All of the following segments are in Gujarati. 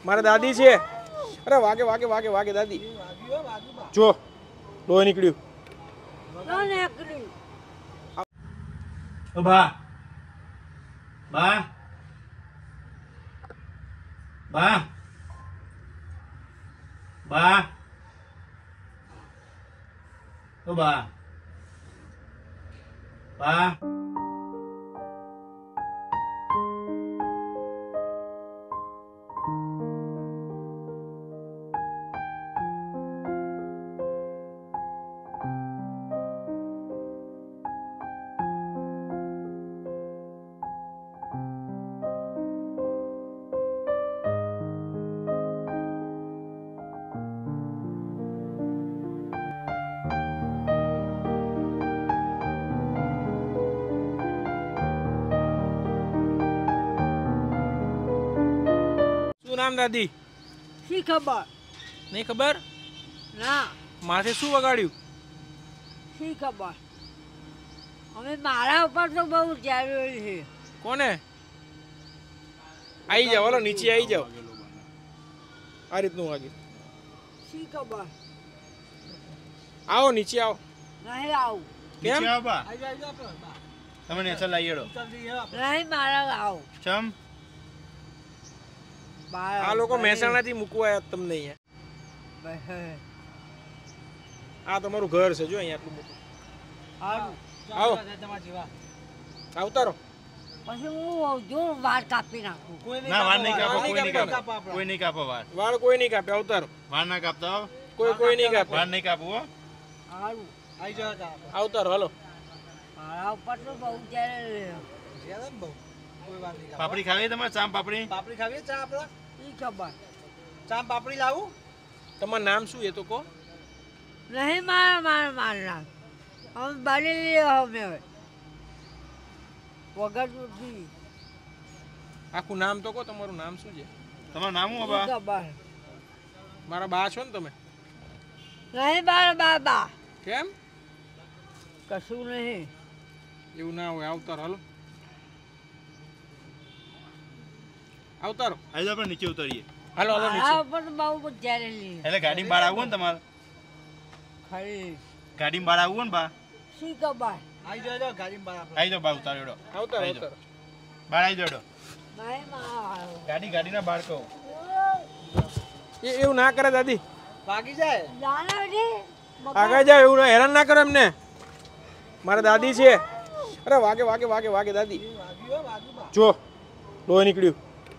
મારા દાદી છે. અરે વાગે વાગે વાગે વાગે દાદી જો લોહી નીકળ્યું. બા બા બા બા ઓ બા બા શું નામ દાદી? શી ખબર? નહીં ખબર? ના. માથે શું વગાડ્યું? શી ખબર? અમે મારા ઉપર તો બહુ જરૂરી છે. કોને? આવી જાઓ, હાલો નીચે આવી જાઓ. આ રીતનું વાગ્યું. શી ખબર? આવો નીચે આવો. નહીં આવું. કેમ? બા તમે નેચર લાવી હેડો. નહીં મારા આવું. ચમ આ લોકો મહેસાણાથી મૂકવા આવ્યા તમને અહીંયા. આ તમારું ઘર છે જો અહીંયા આટલું મોટું. આવો આવતા રહો. પછી હું જો વાર કાપી નાખું. ના વાર નહીં કાપો, કોઈ નહીં કાપો, કોઈ નહીં કાપો વાર. વાળ કોઈ નહીં કાપે. આવતા રહો. વાર ના કાપતા હો. કોઈ નહીં કાપે. વાર નહીં કાપવું હો. સારું. આવતા રહો હાલો. મારા ઉપર તો બહુ જરૂરી પાપડી ખાવી તમારે? ચામ પાપડી પાપડી ખાવી ચા આપડા? શી ખબર? ચા પાપડી લાવું? તમારું નામ શું એ તો કહો. નહીં મારા અમે બનેલી અમે વગર દૂધથી. આખું નામ તો કહો. તમારું નામ શું છે? તમારું નામ શું બા? ખબર મારા બા છો ને તમે? નહીં મારા બાબા. કેમ? કશું નહીં. એવું ના હોય. આવતા રહો હાલો. આવતા રહો. આજે આપણે નીચે ઉતરીએ. હાલો હાલો નીચે. મારા ઉપર તો બહુ જરૂરી. એટલે ગાડી બહાર આવવું ને તમારે? ખરી. ગાડી બહાર આવવું ને બા? શી ખબર? આવી જાઓ ગાડીમાં બહાર આપણે. આવી જાઓ બા, ઉતારી હેડો. આવતા રહો આવતા રહો. બહાર આવી જાઓ હેડો. નહીં મારા ગાડીના બહાર કહો. એવું ના કરે દાદી. ભાગી જાય. જાના રે આગળ જાવ. એવું હેરાન ના કરો એમને. મારા દાદી છે. અરે વાગે વાગે વાગે વાગે દાદી જો લોહી નીકળ્યું.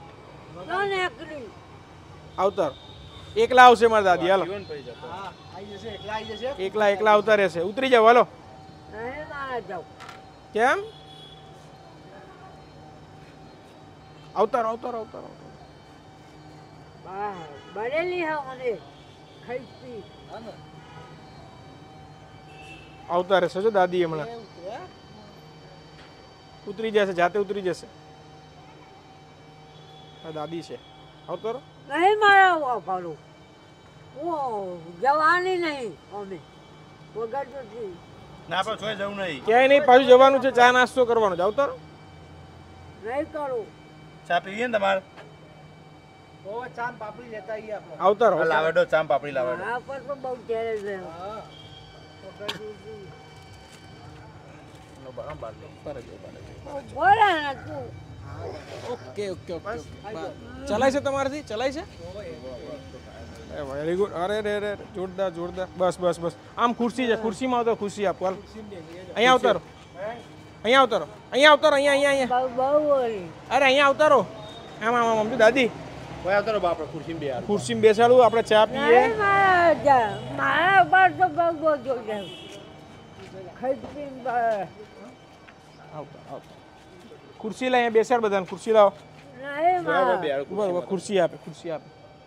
આવતા રહો. એકલા આવશે મારા દાદી. હાલો હા આવી જશે. એકલા આવી જશે. એકલા આવતા રહેશે. ઉતરી જાવ હાલો. નહીં મારા જાઉં. કેમ? આવતા રહો આવતા રહો આવતા રહો. બનેલી હા મને ખાઈ આવતા રહેશે જો દાદી હમણાં. ઉતરી જશે, જાતે ઉતરી જશે. આ દાદી છે. આવતો રહો. નહીં મારા વાપરું. હું જવાની નહીં અમે વગર દૂધથી. ના પણ છોય જવું નહીં. ક્યાંય નહીં. પાછું જવાનું છે. ચા નાસ્તો કરવાનો છે. આવતા રહો. નહીં કરું. ચા પીવીએ ને તમારે? ઓ ચા પાપડી લેતા આવીએ આપણે. આવતા રહો. લાવેડો ચામ પાપડી લાવેડો. મારા ઉપર તો બહુ ઘેરે છે. હા બોલે ને તું. Okay okay okay. ચલાય છે તમારાથી? ચલાય છે? Very good. અરે રે રે જોરદાર જોરદાર. બસ બસ બસ. આમ ખુરશી છે. ખુરશીમાં આવતો. ખુરશી આપો. હાલ અહીંયા આવતા રહો. અહીંયા આવતા રહો. અહીંયા આવતા રહો. અહીંયા અહીંયા બહુ બોલી. અરે અહીંયા આવતા રહો. આમ આમ આમ દાદી કોઈ આવતો રહો બાપડે ખુરશી બે યાર. ખુરશીમાં બેસાડું. આપણે ચા પીએ. નહીં મારા ઉપર તો બહુ જોડે ખાઈ પીને આવતા આવતા. ખુરશી લઈ અહીંયા બેસાડ બધાને. ખુરશી લાવો. નહીં મારા બરાબર. ખુરશી આપે. ખુરશી આપે.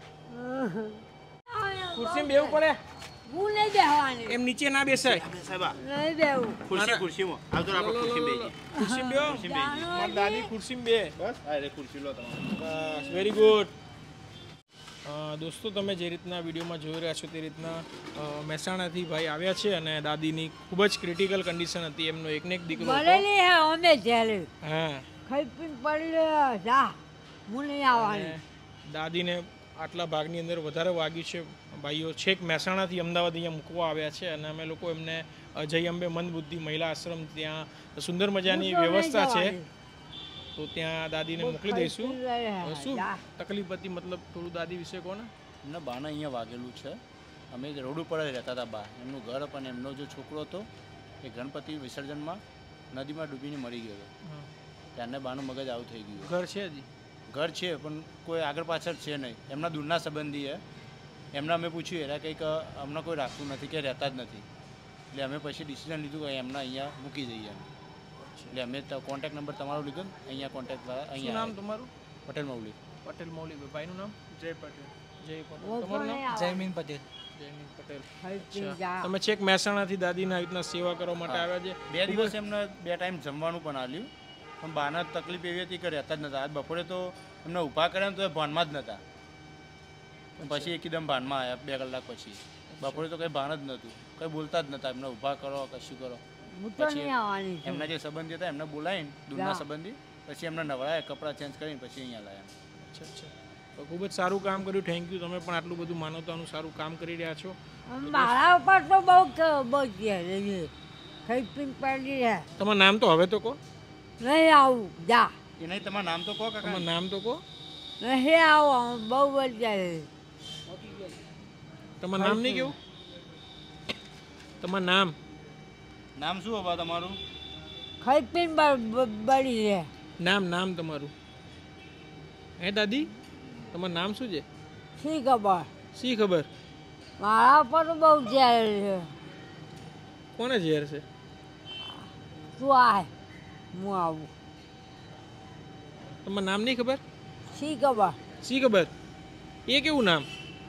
ખુરશીમાં બેવું પડે. હું નહીં બેહવાની. એમ નીચે ના બેસાય. નહીં બેહું. ખુરશીમાં આવતો રહો આપણે ખુરશી બેહીએ. ખુરશીમાં બેહો. મારી દાદી ખુરશીમાં બે. બસ આ રે ખુરશી લો તમારે. બસ વેરી ગુડ. દોસ્તો તમે જે રીતના વિડીયોમાં જોઈ રહ્યા છો તે રીતના મહેસાણાથી ભાઈ આવ્યા છે અને દાદીની ખૂબ જ ક્રિટિકલ કન્ડિશન હતી. એમનો એકને એક દીકરો હતો. મળેલી હે અમે જેલે હા. ખાઈ પીને પડી જા હું નહીં આવવાની. દાદીને આટલા ભાગની અંદર વધારે વાગ્યું છે. ભાઈઓ છેક મહેસાણાથી અમદાવાદ અહીંયા મૂકવા આવ્યા છે અને અમે લોકો એમને જય અંબે મંદ બુદ્ધિ મહિલા આશ્રમ ત્યાં સુંદર મજાની વ્યવસ્થા છે તો ત્યાં દાદીને મોકલી દઈશું. શું તકલીફ હતી મતલબ થોડું દાદી વિશે કહો ને. એમના બાને અહીંયા વાગેલું છે. અમે રોડ ઉપર જ રહેતા હતા બા. એમનું ઘર અને એમનો જે છોકરો હતો એ ગણપતિ વિસર્જનમાં નદીમાં ડૂબીને મરી ગયો હતો. ત્યારને બાનું મગજ આવું થઈ ગયું. ઘર છે હજી? ઘર છે પણ કોઈ આગળ પાછળ છે નહીં. એમના દૂરના સંબંધી છે. એમને અમે પૂછ્યું એના કંઈક અમને કોઈ રાખતું નથી કે રહેતા જ નથી. એટલે અમે પછી ડિસિઝન લીધું કે એમને અહીંયા મૂકી દઈએ એમ. એટલે અમે કોન્ટેક્ટ નંબર તમારો લીધો ને અહીંયા કોન્ટેક્ટ દ્વારા શું અહીંયા નામ તમારું? પટેલ મૌલી. પટેલ મૌલી. ભાઈનું નામ? જય પટેલ. જય પટેલ. તમારું નામ? જયમીન પટેલ. જયમીન પટેલ. અચ્છા. તમે છેક મહેસાણાથી દાદીના આવી રીતના સેવા કરવા માટે આવ્યા છે. 2 દિવસ એમને 2 ટાઈમ જમવાનું પણ આલ્યું પણ બાના તકલીફ એવી હતી કે રહેતા જ નતા. આજ બપોરે તો એમને ઊભા કર્યા ને તો એ ભાનમાં જ નતા. પછી એકદમ ભાનમાં આવ્યા 2 કલાક પછી. બપોરે તો કંઈ ભાન જ નહોતું, કંઈ બોલતા જ નતા. એમને ઊભા કરો કશું કરો. હું તો નહીં આવવાની છું. એમના જે સંબંધી હતા એમને બોલાવીને દૂરના સંબંધી પછી એમને નવડાયા, કપડાં ચેન્જ કરીને પછી અહીંયા લાવ્યા. અચ્છા અચ્છા. તો ખૂબ જ સારું કામ કર્યું. Thank you. તમે પણ આટલું બધું માનવતાનું સારું કામ કરી રહ્યા છો. મારા ઉપર તો બહુ ઘેરે છે. ખાઈ પીને પડી રહ્યા. તમારું નામ તો હવે તો કહો. નહીં આવું જા. એ નહીં તમારું નામ તો કહો કાકા. તમારું નામ તો કહો. નહીં આવું બહુ બધી. તમારું નામ નહીં કેવું? તમારું નામ? નામ શું બાબા તમારું? ખાઈ પીને બળી રહ્યા. નામ તમારું? હે દાદી તમારું નામ શું છે? શી ખબર. શી ખબર? મારા ઉપર તો બહુ ઝેર છે. કોને ઝેર છે? તું આય હું આવું. તમારું નામ નહીં ખબર? શી ખબર. શી ખબર? એ કેવું નામ?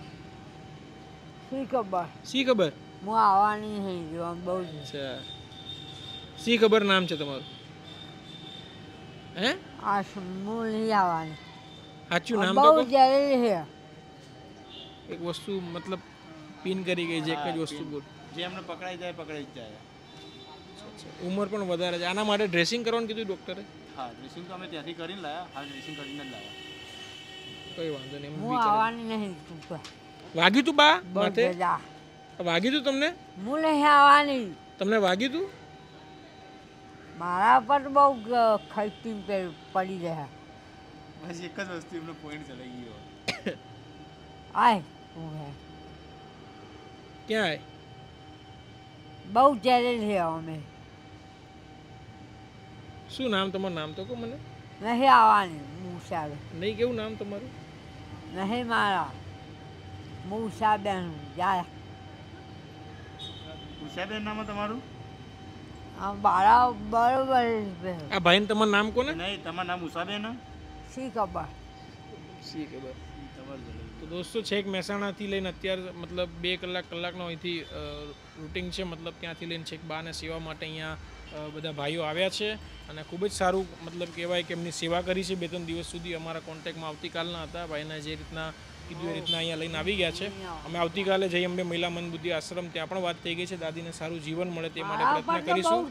શી ખબર. શી ખબર? હું આવવાની થઈ ગયો બહુ જ. અચ્છા. શી ખબર નામ છે તમારું? હે? આ હું નહીં આવવાની. સાચું નામ તો બહુ કહો. જરૂરી છે. એક વસ્તુ મતલબ પિન કરી ગઈ છે. એક જ વસ્તુ બોલ. જે એમને પકડાઈ જાય પકડાઈ જ જાય. ઉંમર પણ વધારે છે. આના માટે ડ્રેસિંગ કરવાનું કીધું ડૉક્ટરે? હા ડ્રેસિંગ તો અમે ત્યાંથી કરીને લાવ્યા. હા ડ્રેસિંગ કરીને જ લાવ્યા. કઈ વાંધો નહીં. હું આવવાની નહીં. તું તો વાગ્યું તું બા બહુ માથે? જા. વાગ્યું તું તમને? હું નહીં આવવાની. તમને વાગ્યું તું? મારા પર બહુ ખાઈ પીને પડી રહ્યા. બસ એક જ વસ્તુ એમનો પોઈન્ટ ચલાઈ ગયો. આય તું હે ક્યાં આય? બહુ ચેલેન્જ છે અમે. શું નામ તમારું? નામ તો કહો મને. નહીં આવવાની મૂસા. નહીં કેવું નામ તમારું? નહીં મારા મૂસા બેન જાય. ઉષાબેન નામ તમારું? મારા બરોબર છે. આ ભાઈને તમારું નામ કોને? નહીં તમારું નામ ઉષાબેન? શી ખબર. શી ખબર. તો દોસ્તો છેક મહેસાણાથી લઈને અત્યારે મતલબ 2 કલાકનો અહીંથી રૂટિંગ છે. મતલબ ત્યાંથી લઈને છેક બાને સેવા માટે અહીંયા બધા ભાઈઓ આવ્યા છે અને ખૂબ જ સારું મતલબ કહેવાય કે એમની સેવા કરી છે. 2-3 દિવસ સુધી અમારા કોન્ટેક્ટમાં આવતીકાલના હતા. ભાઈને જે રીતના કીધું એ રીતના અહીંયા લઈને આવી ગયા છે. અમે આવતીકાલે જય અંબે મહિલા મન બુદ્ધિ આશ્રમ ત્યાં પણ વાત થઈ ગઈ છે. દાદીને સારું જીવન મળે તે માટે પ્રયત્ન કરીશું.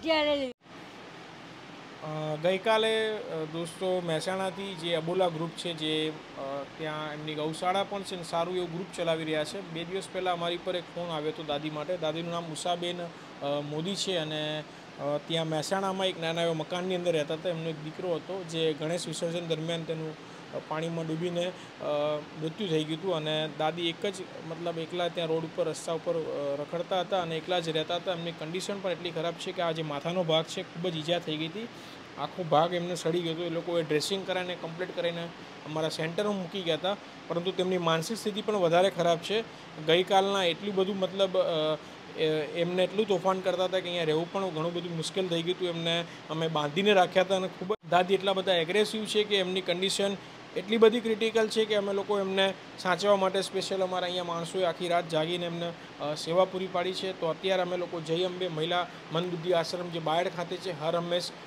ગઈકાલે દોસ્તો મહેસાણાથી જે અબોલા ગ્રુપ છે જે ત્યાં એમની ગૌશાળા પણ છે ને સારું એવું ગ્રુપ ચલાવી રહ્યા છે. 2 દિવસ પહેલાં અમારી પર એક ફોન આવ્યો હતો દાદી માટે. દાદીનું નામ ઉષાબેન મોદી છે અને ત્યાં મહેસાણામાં એક નાના એવા મકાનની અંદર રહેતા હતા. એમનો એક દીકરો હતો જે ગણેશ વિસર્જન દરમિયાન તેનું પાણીમાં ડૂબીને મૃત્યુ થઈ ગયું હતું અને દાદી એક જ મતલબ એકલા ત્યાં રોડ ઉપર રસ્તા ઉપર રખડતા હતા અને એકલા જ રહેતા હતા. એમની કન્ડિશન પણ એટલી ખરાબ છે કે આ જે માથાનો ભાગ છે ખૂબ જ ઈજા થઈ ગઈ હતી. આખો ભાગ એમને સડી ગયો હતો. એ લોકોએ ડ્રેસિંગ કરાવીને કમ્પ્લીટ કરીને અમારા સેન્ટરમાં મૂકી ગયા હતા. પરંતુ તેમની માનસિક સ્થિતિ પણ વધારે ખરાબ છે. ગઈકાલના એટલું બધું મતલબ એમને એટલું તોફાન કરતા હતા કે અહીંયા રહેવું પણ ઘણું બધું મુશ્કેલ થઈ ગયું હતું. એમને અમે બાંધીને રાખ્યા હતા અને ખૂબ જ દાદી એટલા બધા એગ્રેસિવ છે કે એમની કન્ડિશન એટલી બધી ક્રિટિકલ છે કે અમે લોકો એમને સાચવવા માટે સ્પેશિયલ અમારા અહીંયા માણસોએ આખી રાત જાગીને એમને સેવા પૂરી પાડી છે. તો અત્યારે અમે લોકો જય અંબે મહિલા મન બુદ્ધિ આશ્રમ જે બાયડ ખાતે છે હર હંમેશ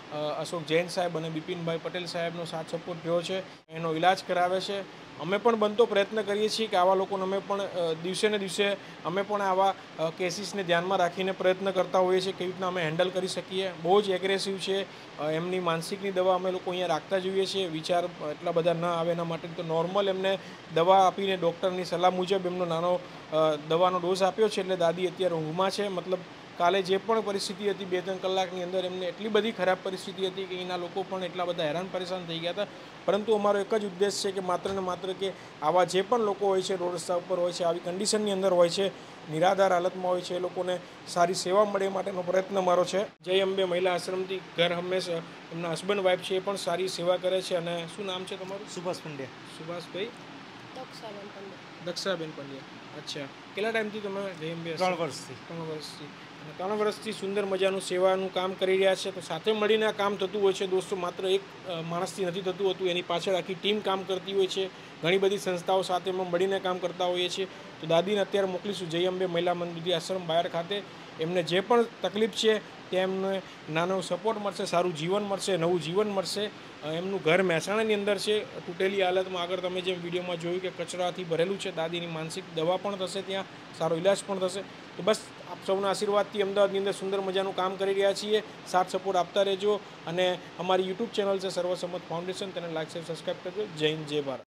અશોક જૈન સાહેબ અને બિપિનભાઈ પટેલ સાહેબનો સાથ સપોર્ટ રહ્યો છે. એનો ઇલાજ કરાવે છે. અમે પણ બનતો પ્રયત્ન કરીએ છીએ કે આવા લોકોને અમે પણ દિવસે ને દિવસે અમે પણ આવા કેસીસને ધ્યાનમાં રાખીને પ્રયત્ન કરતા હોઈએ છીએ કેવી રીતના અમે હેન્ડલ કરી શકીએ. બહુ જ એગ્રેસિવ છે. એમની માનસિકની દવા અમે લોકો અહીંયા રાખતા જોઈએ છીએ. વિચાર એટલા બધા ન આવે એના માટે તો નોર્મલ એમને દવા આપીને ડૉક્ટરની સલાહ મુજબ એમનો નાનો દવાનો ડોઝ આપ્યો છે. એટલે દાદી અત્યારે ઊંઘમાં છે. મતલબ કાલે જે પણ પરિસ્થિતિ હતી 2-3 કલાકની અંદર એમને એટલી બધી ખરાબ પરિસ્થિતિ હતી કે એના લોકો પણ એટલા બધા હેરાન પરેશાન થઈ ગયા હતા. પરંતુ અમારો એક જ ઉદ્દેશ છે કે માત્ર ને માત્ર કે આવા જે પણ લોકો હોય છે રોડ રસ્તા ઉપર હોય છે આવી કન્ડિશનની અંદર હોય છે નિરાધાર હાલતમાં હોય છે એ લોકોને સારી સેવા મળે એ માટેનો પ્રયત્ન મારો છે. જય અંબે મહિલા આશ્રમથી ઘર હંમેશા એમના હસબન્ડ વાઈફ છે એ પણ સારી સેવા કરે છે. અને શું નામ છે તમારું? સુભાષ પંડ્યા. સુભાષભાઈ દક્ષાબેન પંડ્યા. અચ્છા, કેટલા ટાઈમથી તમે જય અંબે? 3 વર્ષથી. 3 વર્ષથી. અને 3 વર્ષથી સુંદર મજાનું સેવાનું કામ કરી રહ્યા છે. તો સાથે મળીને આ કામ થતું હોય છે દોસ્તો. માત્ર એક માણસથી નથી થતું હોતું. એની પાછળ આખી ટીમ કામ કરતી હોય છે. ઘણી બધી સંસ્થાઓ સાથે મળીને કામ કરતા હોઈએ છીએ. તો દાદીને અત્યારે મોકલીશું જય અંબે મહિલા મંદિર આશ્રમ બાયર ખાતે. એમને જે પણ તકલીફ છે ત્યાં એમને નાનો સપોર્ટ મળશે, સારું જીવન મળશે, નવું જીવન મળશે. એમનું ઘર મહેસાણાની અંદર છે, તૂટેલી હાલતમાં. આગળ તમે જેમ વિડીયોમાં જોયું કે કચરાથી ભરેલું છે. દાદીની માનસિક દવા પણ થશે, ત્યાં સારો ઇલાજ પણ થશે. તો બસ આપ સૌના આશીર્વાદથી અમદાવાદની અંદર સુંદર મજાનું કામ કરી રહ્યા છીએ. સાથ સપોર્ટ આપતા રહેજો. અને અમારી યુટ્યુબ ચેનલ છે સર્વસંમત ફાઉન્ડેશન, તેને લાઈક સબસ્ક્રાઈબ કરજો. જય હિન્દ, જય ભારત.